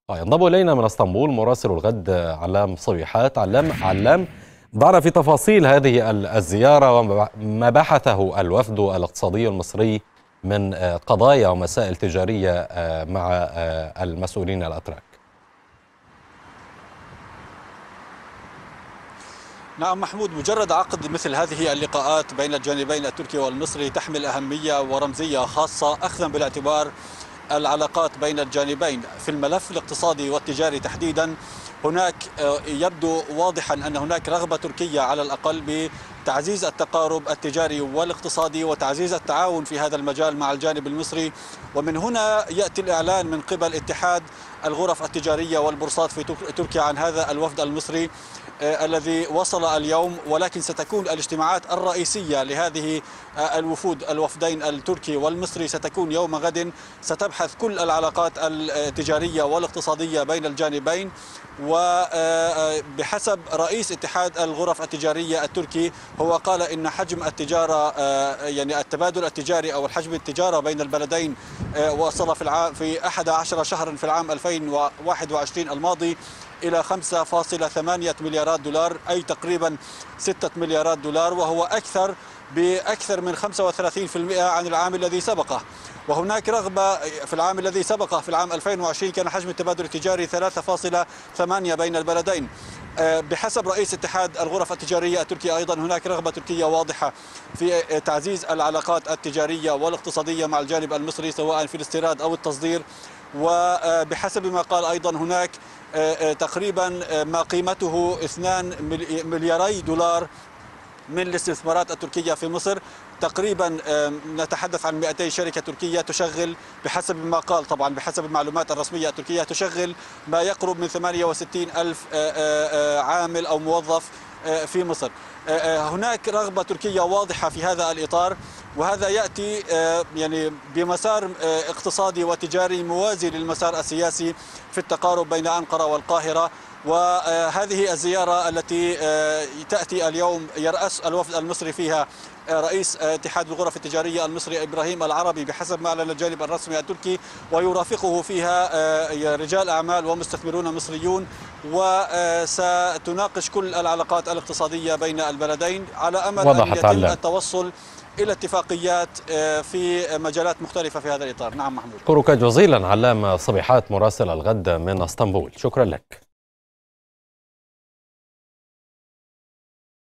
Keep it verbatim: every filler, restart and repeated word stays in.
ينضم إلينا من اسطنبول مراسل الغد علام صبيحات. علام علام ضعنا في تفاصيل هذه الزيارة وما بحثه الوفد الاقتصادي المصري من قضايا ومسائل تجارية مع المسؤولين الأتراك. نعم محمود، مجرد عقد مثل هذه اللقاءات بين الجانبين التركي والمصري تحمل أهمية ورمزية خاصة، أخذا بالاعتبار العلاقات بين الجانبين. في الملف الاقتصادي والتجاري تحديدا هناك يبدو واضحا أن هناك رغبة تركية على الأقل بتعزيز التقارب التجاري والاقتصادي وتعزيز التعاون في هذا المجال مع الجانب المصري، ومن هنا يأتي الإعلان من قبل اتحاد الغرف التجارية والبورصات في تركيا عن هذا الوفد المصري الذي وصل اليوم. ولكن ستكون الاجتماعات الرئيسية لهذه الوفود الوفدين التركي والمصري ستكون يوم غد، ستبحث كل العلاقات التجارية والاقتصادية بين الجانبين. وبحسب رئيس اتحاد الغرف التجارية التركي هو قال إن حجم التجارة يعني التبادل التجاري أو الحجم التجارة بين البلدين وصل في العام في أحد عشر شهرا في العام ألفين وواحد وعشرين الماضي إلى خمسة فاصلة ثمانية مليارات دولار، أي تقريبا ستة مليارات دولار، وهو أكثر بأكثر من خمسة وثلاثين بالمئة عن العام الذي سبقه. وهناك رغبة في العام الذي سبقه في العام ألفين وعشرين كان حجم التبادل التجاري ثلاثة فاصلة ثمانية بين البلدين. بحسب رئيس اتحاد الغرف التجارية التركي أيضا هناك رغبة تركية واضحة في تعزيز العلاقات التجارية والاقتصادية مع الجانب المصري سواء في الاستيراد أو التصدير. وبحسب ما قال أيضا هناك تقريبا ما قيمته اثنان ملياري دولار من الاستثمارات التركية في مصر. تقريبا نتحدث عن مئتي شركة تركية تشغل بحسب ما قال، طبعا بحسب المعلومات الرسمية التركية تشغل ما يقرب من ثمانية وستين ألف عامل أو موظف في مصر. هناك رغبة تركية واضحة في هذا الإطار، وهذا يأتي يعني بمسار اقتصادي وتجاري موازي للمسار السياسي في التقارب بين أنقرة والقاهرة. وهذه الزيارة التي تأتي اليوم يرأس الوفد المصري فيها رئيس اتحاد الغرف التجارية المصري إبراهيم العربي بحسب ما أعلن الجانب الرسمي التركي، ويرافقه فيها رجال أعمال ومستثمرون مصريون، وستناقش كل العلاقات الاقتصادية بين البلدين على أمل أن يتم التوصل إلى اتفاقيات في مجالات مختلفة في هذا الإطار. نعم محمود، أشكرك جزيلا علام صبيحات مراسل الغد من اسطنبول، شكرا لك.